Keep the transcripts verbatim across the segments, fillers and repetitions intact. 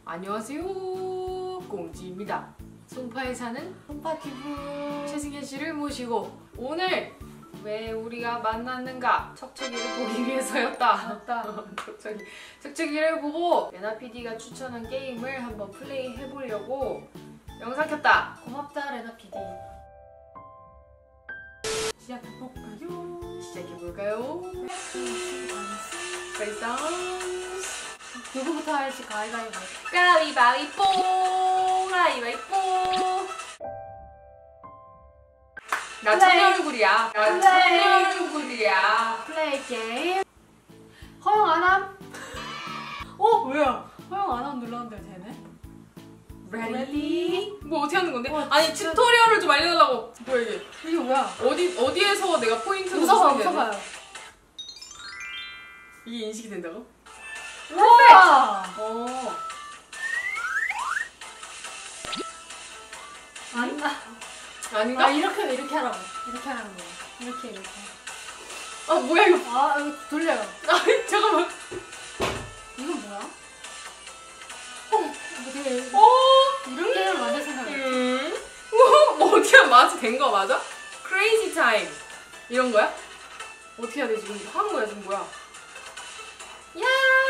안녕하세요, 꽁지입니다. 송파에 사는 송파티브 최승현 씨를 모시고 오늘 왜 우리가 만났는가? 척척이를 보기 위해서였다. 맞다. 척척이. 척척이를 보고 레나 피디가 추천한 게임을 한번 플레이 해보려고 영상 켰다. 고맙다 레나 피디. 시작해볼까요? 시작해볼까요? 벌써 누구부터 할지 가위바위보. 가위바위보 가위바위보. 나 플레이. 천년 얼굴이야. 나 플레이. 천년 얼굴이야. 플레이 게임. 허용 안 함? 어? 뭐야? 허용 안 함 눌렀는데 되네? Ready? 뭐 어떻게 하는 건데? 어, 아니 진짜- 튜토리얼을 좀 알려달라고. 뭐야 이게? 이게 뭐야? 어디 어디에서 내가 포인트를 웃어봐, 넣으면 되지? 웃어봐요. 이게 인식이 된다고? 우와! 어. 아닌가? 아닌가? 아, 이렇게, 이렇게 하라고. 이렇게 하라는 거야. 이렇게, 이렇게. 아 뭐야 이거? 아, 이거 돌려요. 아 잠깐만. 이건 뭐야? 어, 이거 되게 어? 이런 게임을 만들 생각이 음. 뭐 어떻게 하면 맞아? 된 거 맞아? Crazy time 이런 거야? 어떻게 해야 돼 지금? 하는 거야 지금 뭐야? 야!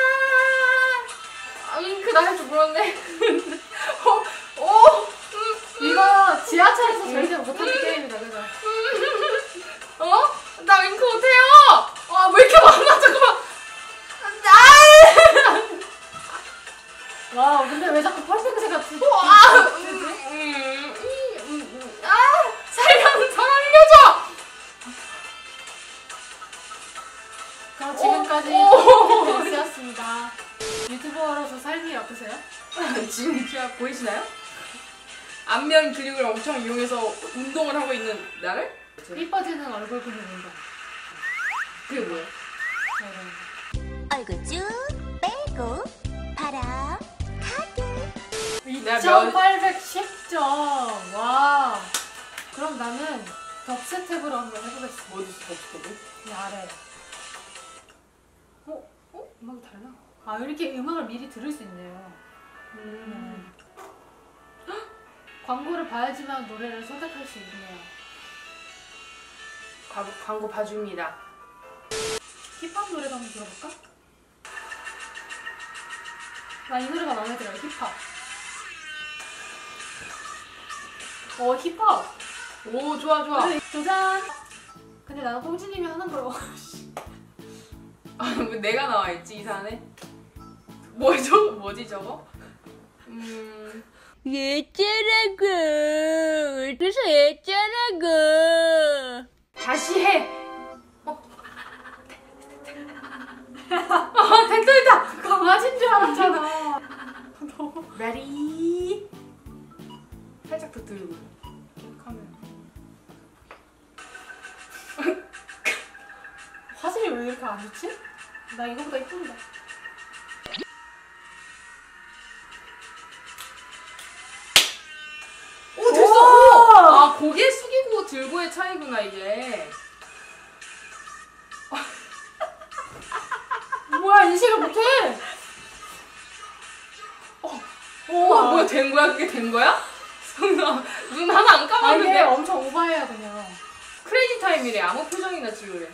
아, 잉크 나 할 줄 몰랐네. 어, 어, 이거 지하철에서 절대 못하는 게임이다, 그죠? 어? 나 잉크 못해요. 아, 왜 이렇게 많아? 잠깐만. 아! 와, 근데 왜 자꾸 펄핑크색가 튀지? 아, 음, 음, 음, 음, 아, 살려, 살려줘. 그럼 지금까지 오! 펄핑크였습니다. 유튜버로서 삶이 어떠세요? 진짜 보이시나요? 안면 근육을 엄청 이용해서 운동을 하고 있는 나를? 이뻐지는 얼굴 근육 운동. 그게 뭐야? 얼굴 쭉 빼고 바람 내가 몇- 이천팔백십 점. 와. 그럼 나는 덥스텝으로 한번 해보겠어. 뭐지? 어떻게 이 아래. 어? 어? 음악이 달라. 아, 이렇게 음악을 미리 들을 수 있네요. 음. 광고를 봐야지만 노래를 선택할 수 있네요. 광고, 광고 봐줍니다. 힙합 노래도 한번 들어볼까? 나 이 노래가 마음에 들어요. 힙합. 어, 힙합. 오, 좋아, 좋아. 근데 도전. 근데 나는 꽁지님이 하는 걸. 아, 왜 내가 나와 있지, 이 산에? 뭐죠? 뭐지, 저거? 음. 어쩌라고 그래서 어쩌라고 다시 해! 어. 아, 됐다, 됐다! 강아지인 줄 알았잖아. Ready? 살짝 더 들고. 카메라. 화질이 왜 이렇게 안 좋지? 나 이거보다 이쁜데. 오, 됐어! 오! 아, 고개 숙이고 들고의 차이구나, 이게. 뭐야, 인식을 못해? 어, 뭐야, 된 거야? 그게 된 거야? 눈, 눈 하나 안 아, 이게 감았는데? 엄청 오버해야 그냥. 크레이지 타임이래. 아무 표정이나 지우래.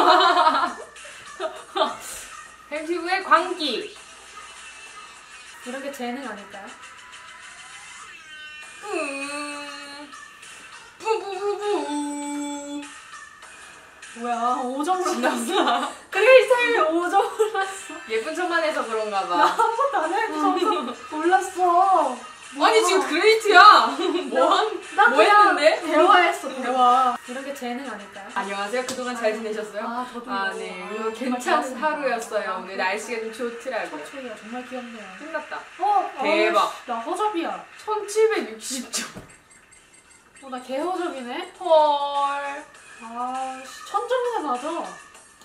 햄튜브의 광기. 이런 게 재능 아닐까요? 음. 뿌뿌뿌뿌. 뭐야, 오 점 지났어. 올랐어. 크레이지 타임에 오 점 올랐어. 예쁜 척만 해서 그런가 나 봐. 한 번도 안 해도 점점 올랐어. 아니, 지금 그레이트야. 뭐 한, 나 뭐 그냥 했는데? 대화했어, 대화. 이런 게 재능 아닐까요? 안녕하세요. 그동안 잘 지내셨어요? 아, 저도. 아, 네. 아, 이거 정말 괜찮은 좋았습니다. 하루였어요. 오늘 날씨가 좀 좋더라고요. 초이가 정말 귀엽네요. 끝났다. 어, 대박. 어이씨, 나 허접이야. 천칠백육십 점. 어, 나 개허접이네. 헐. 아, 씨, 천 점이나 맞아.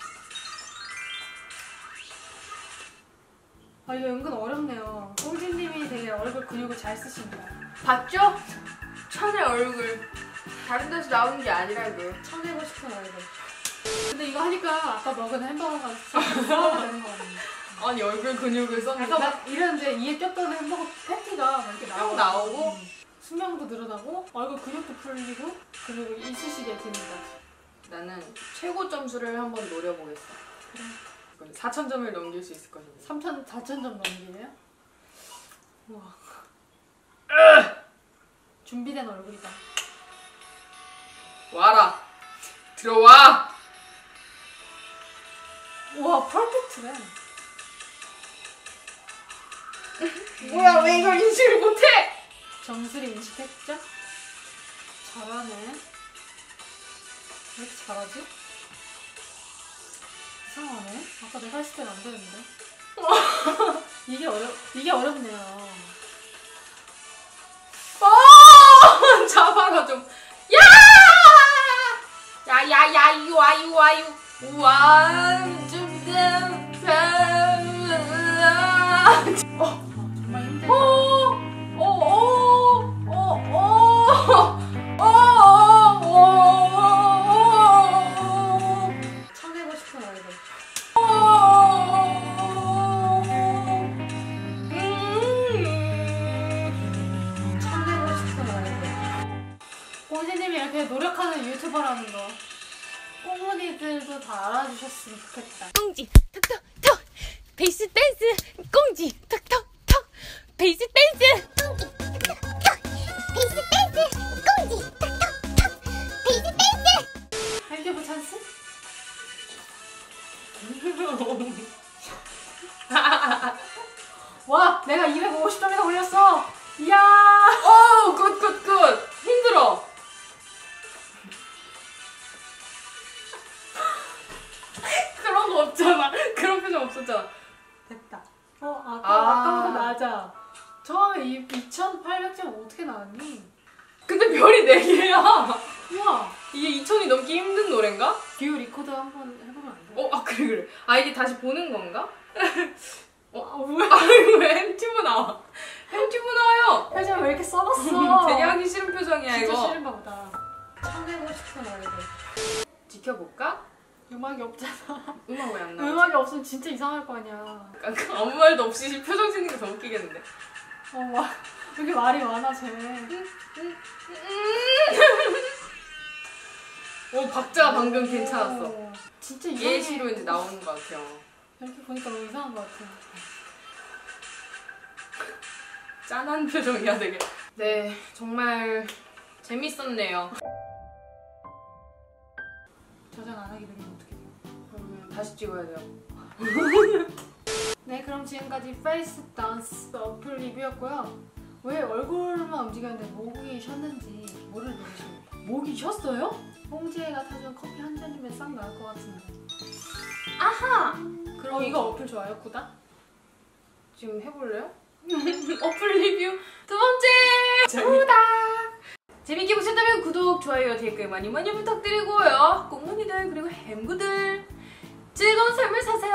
아, 이거 은근 어렵네요. 꽁지님이 되게 얼굴 근육을 잘 쓰십니다. 봤죠? 천의 얼굴. 다른 데서 나오는 게 아니라고요. 쳐내고 싶은 얼굴. 근데 이거 하니까 아까 먹은 햄버거가 싸워야 되는 거 같네. 아니 얼굴 근육을 썼는데 약간 막 이랬는데 이에 꼈던 햄버거 패티가 막 이렇게 쭉 나오고 나오고 음. 수명도 늘어나고 얼굴 근육도 풀리고 그리고 이쑤시개 기능까지. 나는 최고 점수를 한번 노려보겠어. 그래. 사천 점을 넘길 수 있을 것인가. 삼천, 사천 점 넘기네요? 우와. 준비된 얼굴이다. 와라. 들어와. 우와, 퍼펙트네. 뭐야 왜 이걸 인식을 못해? 정수리 인식했죠? 잘하네. 왜 이렇게 잘하지? 이상하네. 아까 내가 했을 때는 안 되는데. 이게 어렵, 이게 어렵네요. 어! 잡아라 좀. 야! 야야야 이유 아유 아유. 완좀 어, 정말 힘들다. 참내고 싶은 얼굴. 참내고 싶은 얼굴. 공지님이 이렇게 노력하는 유튜버라는 거. 꼬문이들도 다 알아주셨으면 좋겠다. 꽁지 톡톡톡 베이스 댄스 꽁지 톡톡톡 베이스 댄스 베이스 댄스 꽁지 톡톡톡 베이스 댄스 헬기부 찬스? 와, 내가 이백오십 점이나 올렸어. 이야. 오, 굿, 굿, 굿. 힘들어. 그런 거 없잖아. 그런 표정 없었잖아. 됐다. 어, 아까 아. 아까보다 나아져. 처음에 이 이천팔백 점 어떻게 나왔니? 근데 별이 네 개야. 우와. 이게 이천이 넘기 힘든 노래인가? 뷰 리코더 한번 해보면 안 돼? 어, 아, 그래, 그래. 아, 이게 다시 보는 건가? 어, 아, 왜? 아니, 왜 햄튜브 나와? 햄튜브 나와요. 표정 왜 이렇게 썩었어? 되게 하기 싫은 표정이야, 진짜 이거. 싫은가 보다. 참내고 싶은 얼굴. 지켜볼까? 음악이 없잖아. 음악 왜 안 나와? 음악이 없으면 진짜 이상할 거 아니야. 아무 말도 없이 표정 짓는 게 더 웃기겠는데. 어, 와. 왜 이렇게 말이 많아, 쟤. 오, 박자가 방금 괜찮았어. 오, 진짜 이상해. 예시로 이제 나오는 것 같아요. 이렇게 보니까 너무 이상한 것 같아. 짠한 표정이야, 되게. 네, 정말 재밌었네요. 저장 안 하게 되면 어떻게 돼요? 그러면 다시 찍어야 돼요. 네, 그럼 지금까지 페이스 댄스 어플 리뷰였고요. 왜 얼굴만 움직였는데 목이 쉬었는지 모를 누르십니다. 목이 쉬었어요? 홍지혜가 타준 커피 한 잔이면 싹 나을 것 같은데. 아하! 그럼 어, 이거 어플 좋아요, 구다? 지금 해볼래요? 어플 리뷰 두 번째! 구독! 재밌게 보셨다면 구독, 좋아요, 댓글 많이 많이 부탁드리고요. 꽁무니들 그리고 햄구들 즐거운 삶을 사세요.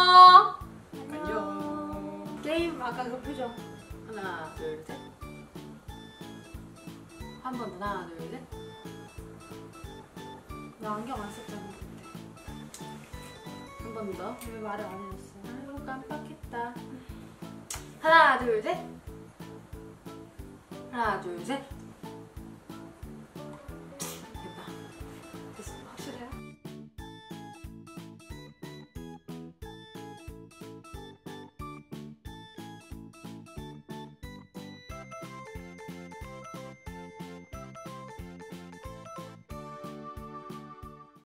안녕. 게임 아까 그 표정. 하나, 둘, 셋. 한 번 더. 하나, 둘, 셋. 나 안경 안 썼잖아. 한 번 더. 왜 말을 안 해줬어? 아이고 깜빡했다. 하나, 둘, 셋. 하나, 둘, 셋.